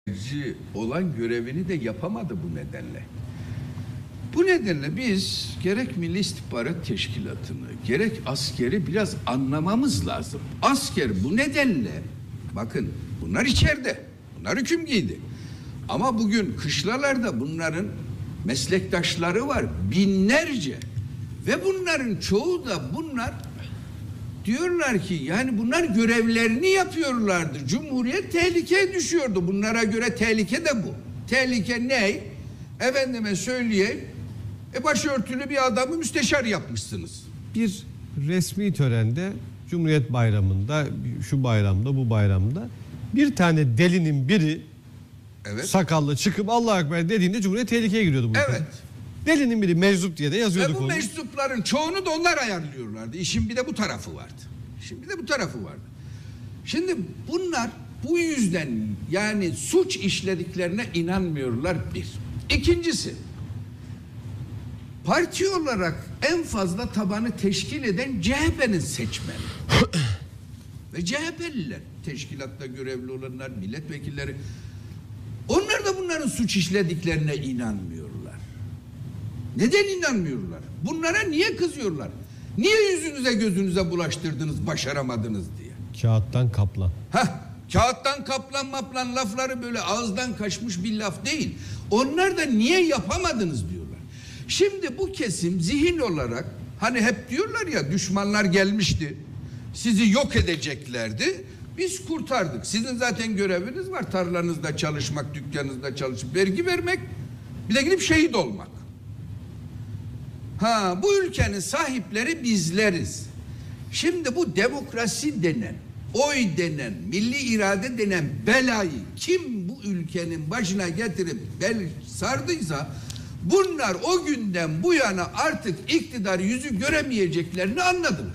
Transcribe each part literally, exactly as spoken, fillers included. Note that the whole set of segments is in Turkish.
olan görevini de yapamadı bu nedenle. Bu nedenle biz gerek Milli İstihbarat Teşkilatı'nı gerek askeri biraz anlamamız lazım. Asker bu nedenle, bakın bunlar içeride, bunlar hüküm giydi. Ama bugün kışlalarda bunların meslektaşları var binlerce ve bunların çoğu da bunlar diyorlar ki yani bunlar görevlerini yapıyorlardı. Cumhuriyet tehlikeye düşüyordu. Bunlara göre tehlike de bu. Tehlike ne? Efendime söyleyeyim, e başörtülü bir adamı müsteşar yapmışsınız. Bir resmi törende, Cumhuriyet Bayramı'nda, şu bayramda, bu bayramda bir tane delinin biri evet. sakallı çıkıp Allahu Ekber dediğinde Cumhuriyet tehlikeye giriyordu. Bu evet. Ülke. Delinin biri meczup diye de yazıyorduk onu. Ve bu onu. meczupların çoğunu da onlar ayarlıyorlardı. İşin bir de bu tarafı vardı. İşin bir de bu tarafı vardı. Şimdi bunlar bu yüzden yani suç işlediklerine inanmıyorlar bir. İkincisi, parti olarak en fazla tabanı teşkil eden C H P'nin seçmeni. Ve C H P'liler, teşkilatta görevli olanlar, milletvekilleri, onlar da bunların suç işlediklerine inanmıyorlar. Neden inanmıyorlar? Bunlara niye kızıyorlar? Niye yüzünüze gözünüze bulaştırdınız, başaramadınız diye? Kağıttan kaplan. Heh, kağıttan kaplan maplan lafları böyle ağızdan kaçmış bir laf değil. Onlar da niye yapamadınız diyorlar. Şimdi bu kesim zihin olarak hani hep diyorlar ya düşmanlar gelmişti. Sizi yok edeceklerdi. Biz kurtardık. Sizin zaten göreviniz var. Tarlanızda çalışmak, dükkanınızda çalışıp vergi vermek. Bir de gidip şehit olmak. Ha, bu ülkenin sahipleri bizleriz. Şimdi bu demokrasi denen, oy denen, milli irade denen belayı kim bu ülkenin başına getirip bel sardıysa bunlar o günden bu yana artık iktidar yüzü göremeyeceklerini anladılar.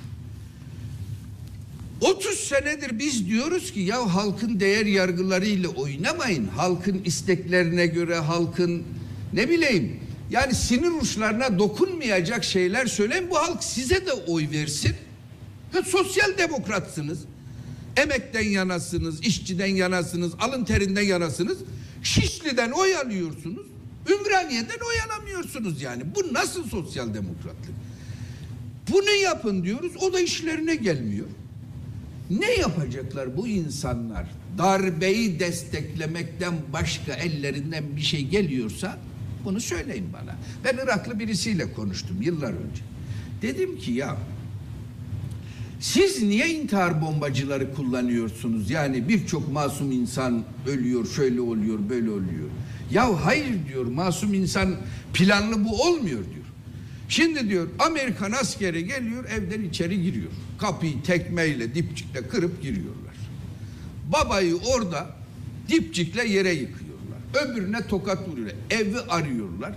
otuz senedir biz diyoruz ki ya halkın değer yargılarıyla oynamayın. Halkın isteklerine göre, halkın ne bileyim yani sinir uçlarına dokunmayacak şeyler söyleyin. Bu halk size de oy versin. Ha, sosyal demokratsınız. Emekten yanasınız, işçiden yanasınız, alın terinden yanasınız. Şişli'den oy alıyorsunuz. Ümraniye'den oy alamıyorsunuz yani. Bu nasıl sosyal demokratlık? Bunu yapın diyoruz. O da işlerine gelmiyor. Ne yapacaklar bu insanlar? Darbeyi desteklemekten başka ellerinden bir şey geliyorsa bunu söyleyin bana. Ben Iraklı birisiyle konuştum yıllar önce. Dedim ki ya siz niye intihar bombacıları kullanıyorsunuz? Yani birçok masum insan ölüyor, şöyle oluyor, böyle oluyor. Ya hayır diyor, masum insan planlı bu olmuyor diyor. Şimdi diyor Amerikan askeri geliyor, evden içeri giriyor. Kapıyı tekmeyle, dipçikle kırıp giriyorlar. Babayı orada dipçikle yere yıkıyorlar. Öbürüne tokat vuruyor. Evi arıyorlar.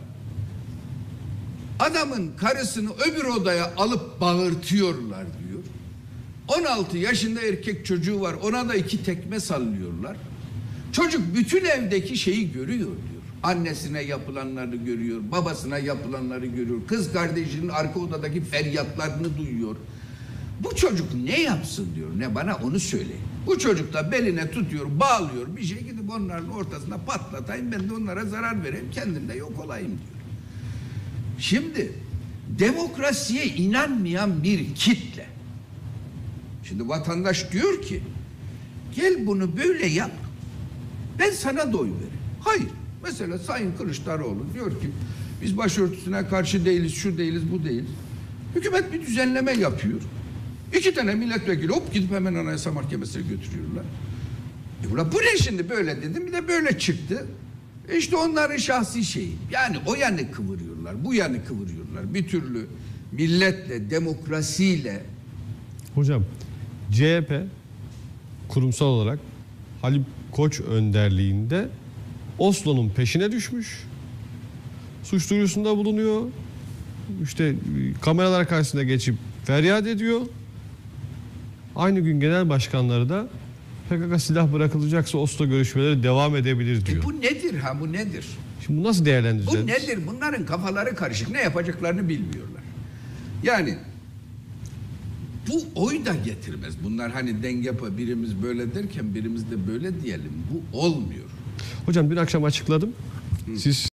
Adamın karısını öbür odaya alıp bağırtıyorlar diyor. on altı yaşında erkek çocuğu var. Ona da iki tekme sallıyorlar. Çocuk bütün evdeki şeyi görüyor diyor. Annesine yapılanları görüyor, babasına yapılanları görüyor, kız kardeşinin arka odadaki feryatlarını duyuyor. Bu çocuk ne yapsın diyor, ne bana onu söyleyin. Bu çocuk da beline tutuyor, bağlıyor, bir şey gidip onların ortasına patlatayım, ben de onlara zarar vereyim, kendim de yok olayım diyor. Şimdi demokrasiye inanmayan bir kitle. Şimdi vatandaş diyor ki, gel bunu böyle yap, ben sana da oy veririm. Hayır. Mesela Sayın Kılıçdaroğlu diyor ki biz başörtüsüne karşı değiliz, şu değiliz, bu değiliz. Hükümet bir düzenleme yapıyor. İki tane milletvekili hop gidip hemen Anayasa Mahkemesi'ne götürüyorlar. E ulan bu ne şimdi böyle dedim, bir de böyle çıktı. E işte onların şahsi şeyi. Yani o yanı kıvırıyorlar, bu yanı kıvırıyorlar. Bir türlü milletle, demokrasiyle. Hocam C H P kurumsal olarak Halil Koç önderliğinde Oslo'nun peşine düşmüş. Suç duyurusunda bulunuyor. İşte kameralar karşısında geçip feryat ediyor. Aynı gün genel başkanları da P K K silah bırakılacaksa Oslo görüşmeleri devam edebilir diyor. E bu nedir ha bu nedir? Şimdi bu nasıl değerlendireceğiz? Bu nedir? Bunların kafaları karışık. Ne yapacaklarını bilmiyorlar. Yani bu oy da getirmez. Bunlar hani denge birimiz böyle derken birimiz de böyle diyelim. Bu olmuyor. Hocam dün akşam açıkladım. Siz